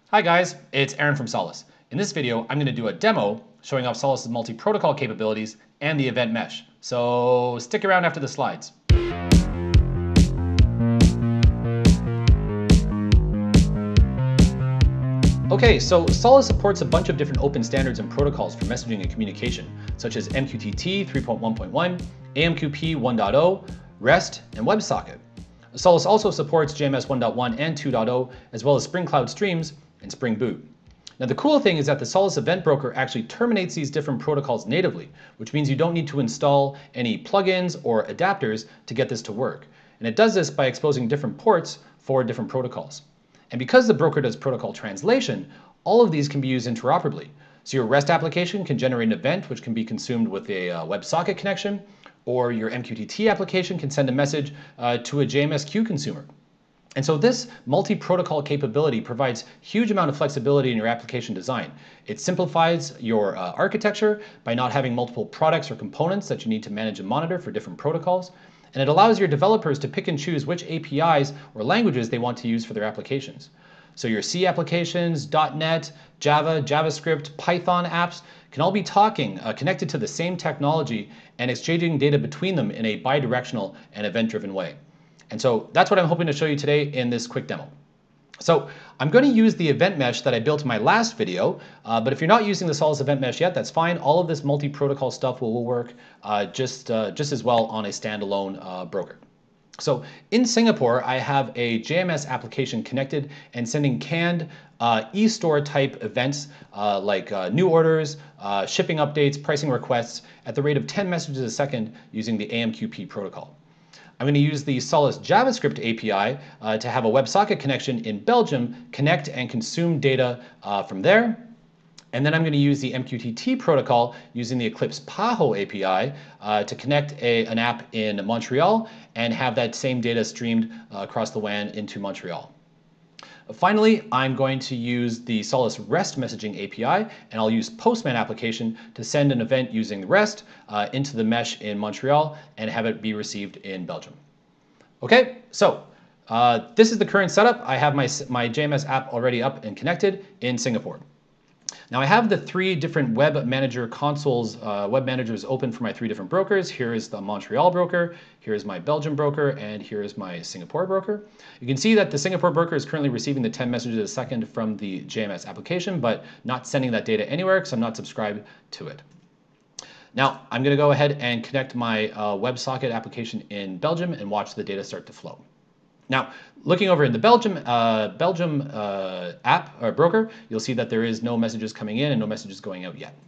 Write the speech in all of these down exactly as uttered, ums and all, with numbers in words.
Hi guys, it's Aaron from Solace. In this video, I'm going to do a demo showing off Solace's multi-protocol capabilities and the event mesh. So stick around after the slides. Okay, so Solace supports a bunch of different open standards and protocols for messaging and communication, such as M Q T T three point one point one, A M Q P one point zero, REST, and WebSocket. Solace also supports J M S one point one and two point zero, as well as Spring Cloud Streams and Spring Boot. Now the cool thing is that the Solace Event Broker actually terminates these different protocols natively, which means you don't need to install any plugins or adapters to get this to work. And it does this by exposing different ports for different protocols. And because the broker does protocol translation, all of these can be used interoperably. So your REST application can generate an event which can be consumed with a uh, WebSocket connection, or your M Q T T application can send a message uh, to a J M S queue consumer. And so this multi-protocol capability provides huge amount of flexibility in your application design. It simplifies your uh, architecture by not having multiple products or components that you need to manage and monitor for different protocols. And it allows your developers to pick and choose which A P Is or languages they want to use for their applications. So your C applications, dot net, Java, JavaScript, Python apps can all be talking, uh, connected to the same technology and exchanging data between them in a bi-directional and event-driven way. And so that's what I'm hoping to show you today in this quick demo. So I'm going to use the event mesh that I built in my last video, uh, but if you're not using the Solace event mesh yet, that's fine. All of this multi-protocol stuff will, will work uh, just, uh, just as well on a standalone uh, broker. So in Singapore, I have a J M S application connected and sending canned uh, e-store type events uh, like uh, new orders, uh, shipping updates, pricing requests at the rate of ten messages a second using the A M Q P protocol. I'm going to use the Solace JavaScript A P I uh, to have a WebSocket connection in Belgium connect and consume data uh, from there. And then I'm going to use the M Q T T protocol using the Eclipse Paho A P I uh, to connect a, an app in Montreal and have that same data streamed uh, across the W A N into Montreal. Finally, I'm going to use the Solace REST messaging A P I, and I'll use Postman application to send an event using REST uh, into the mesh in Montreal and have it be received in Belgium. Okay, so uh, this is the current setup. I have my, my J M S app already up and connected in Singapore. Now I have the three different web manager consoles, uh, web managers open for my three different brokers. Here is the Montreal broker, here is my Belgium broker, and here is my Singapore broker. You can see that the Singapore broker is currently receiving the ten messages a second from the J M S application, but not sending that data anywhere because I'm not subscribed to it. Now I'm going to go ahead and connect my uh, WebSocket application in Belgium and watch the data start to flow. Now, looking over in the Belgium, uh, Belgium uh, app or broker, you'll see that there is no messages coming in and no messages going out yet.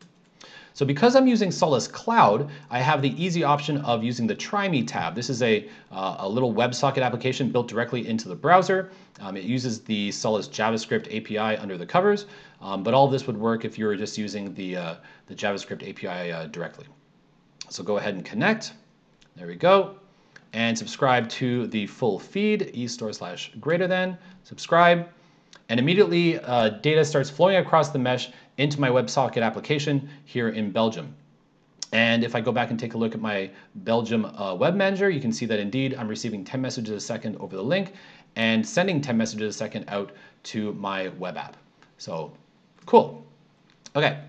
So because I'm using Solace Cloud, I have the easy option of using the Try Me tab. This is a, uh, a little WebSocket application built directly into the browser. Um, it uses the Solace JavaScript A P I under the covers, um, but all of this would work if you were just using the, uh, the JavaScript A P I uh, directly. So go ahead and connect. There we go. And subscribe to the full feed, e-store slash greater than, subscribe, and immediately uh, data starts flowing across the mesh into my WebSocket application here in Belgium. And if I go back and take a look at my Belgium uh, web manager, you can see that indeed I'm receiving ten messages a second over the link and sending ten messages a second out to my web app. So cool. Okay.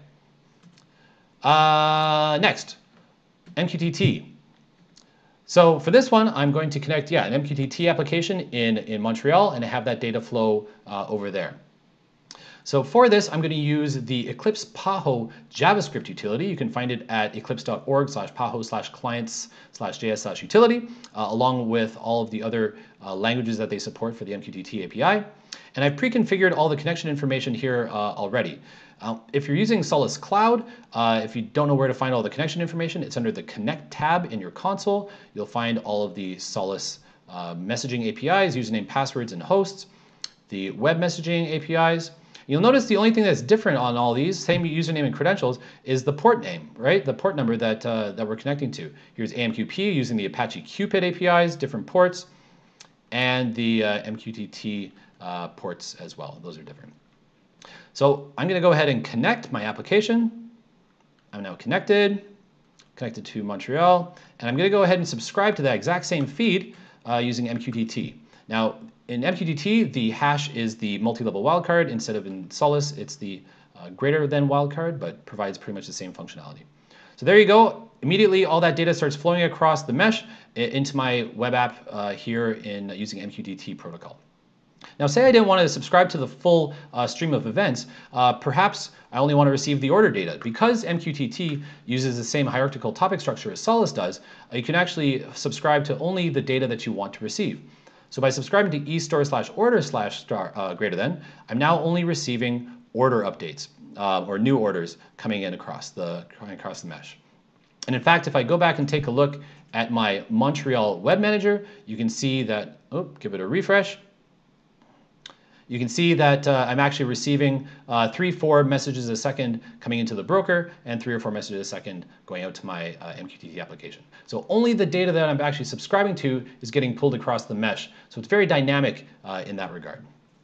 Uh, next, M Q T T. So for this one, I'm going to connect, yeah, an M Q T T application in, in Montreal and have that data flow uh, over there. So for this, I'm going to use the Eclipse Paho JavaScript utility. You can find it at eclipse.org slash paho slash clients slash js slash utility, uh, along with all of the other uh, languages that they support for the M Q T T A P I. And I've pre-configured all the connection information here uh, already. Uh, if you're using Solace Cloud, uh, if you don't know where to find all the connection information, it's under the Connect tab in your console. You'll find all of the Solace uh, messaging A P Is, username, passwords, and hosts, the web messaging A P Is. You'll notice the only thing that's different on all these, same username and credentials, is the port name, right? The port number that, uh, that we're connecting to. Here's A M Q P using the Apache Cupid A P Is, different ports, and the uh, M Q T T uh, ports as well. Those are different. So I'm going to go ahead and connect my application. I'm now connected, connected to Montreal, and I'm going to go ahead and subscribe to that exact same feed uh, using M Q T T. Now, in M Q T T, the hash is the multi-level wildcard. Instead of in Solace, it's the uh, greater than wildcard, but provides pretty much the same functionality. So there you go. Immediately, all that data starts flowing across the mesh into my web app uh, here in using M Q T T protocol. Now, say I didn't want to subscribe to the full uh, stream of events. Uh, perhaps I only want to receive the order data. Because M Q T T uses the same hierarchical topic structure as Solace does, uh, you can actually subscribe to only the data that you want to receive. So by subscribing to eStore slash order slash star uh, greater than, I'm now only receiving order updates uh, or new orders coming in across the, coming across the mesh. And in fact, if I go back and take a look at my Montreal Web Manager, you can see that, oh, give it a refresh. You can see that uh, I'm actually receiving uh, three, four messages a second coming into the broker and three or four messages a second going out to my uh, M Q T T application. So only the data that I'm actually subscribing to is getting pulled across the mesh. So it's very dynamic uh, in that regard.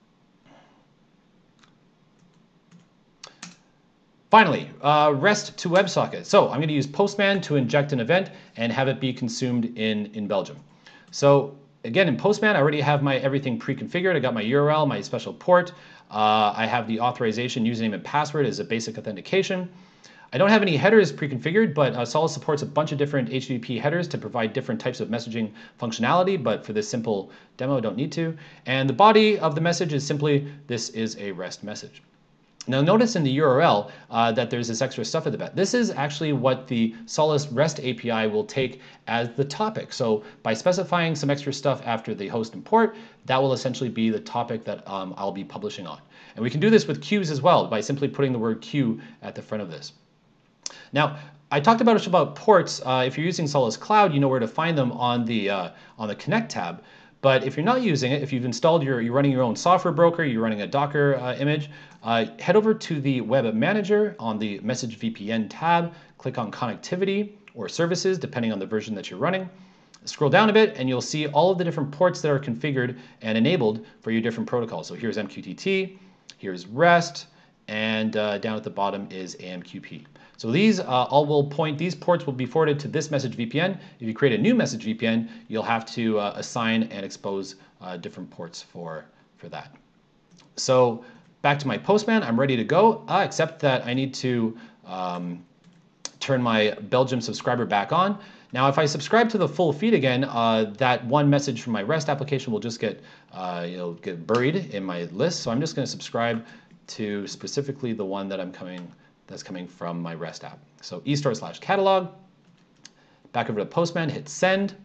Finally, uh, REST to WebSocket. So I'm going to use Postman to inject an event and have it be consumed in, in Belgium. So again, in Postman, I already have my everything pre-configured. I got my U R L, my special port. Uh, I have the authorization, username, and password as a basic authentication. I don't have any headers pre-configured, but uh, Solace supports a bunch of different H T T P headers to provide different types of messaging functionality, but for this simple demo, I don't need to. And the body of the message is simply, this is a REST message. Now notice in the U R L uh, that there's this extra stuff at the back. This is actually what the Solace REST A P I will take as the topic. So by specifying some extra stuff after the host and port, that will essentially be the topic that um, I'll be publishing on. And we can do this with queues as well by simply putting the word queue at the front of this. Now, I talked about, about ports. Uh, if you're using Solace Cloud, you know where to find them on the, uh, on the Connect tab. But if you're not using it, if you've installed your, you're running your own software broker, you're running a Docker uh, image, uh, head over to the Web Manager on the Message V P N tab, click on Connectivity or Services, depending on the version that you're running. Scroll down a bit and you'll see all of the different ports that are configured and enabled for your different protocols. So here's M Q T T, here's REST, and uh, down at the bottom is A M Q P. So these uh, all will point, these ports will be forwarded to this message V P N. If you create a new message V P N, you'll have to uh, assign and expose uh, different ports for, for that. So back to my Postman, I'm ready to go, uh, except that I need to um, turn my Belgium subscriber back on. Now, if I subscribe to the full feed again, uh, that one message from my REST application will just get, uh, you know, get buried in my list. So I'm just going to subscribe to specifically the one that I'm coming that's coming from my REST app. So eStore slash catalog, back over to Postman, hit send.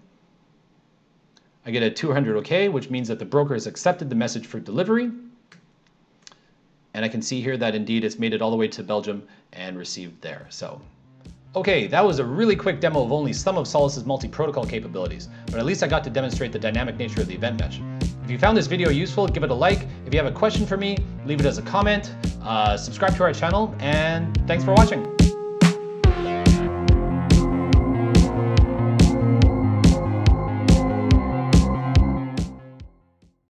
I get a two hundred OK, which means that the broker has accepted the message for delivery. And I can see here that indeed it's made it all the way to Belgium and received there. So, okay, that was a really quick demo of only some of Solace's multi-protocol capabilities, but at least I got to demonstrate the dynamic nature of the event mesh. If you found this video useful, give it a like. If you have a question for me, leave it as a comment. Uh, subscribe to our channel, and thanks for watching.